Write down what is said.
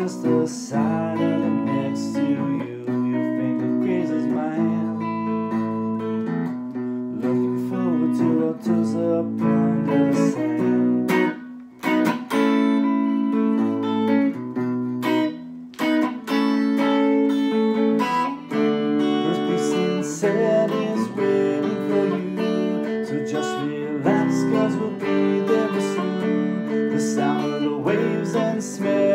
just the sight of them next to you. Your finger grazes my hand. Looking forward to our toes up under the sand. First piece in set is waiting for you, so just relax, 'cause we'll be there soon. The sound of the waves and smell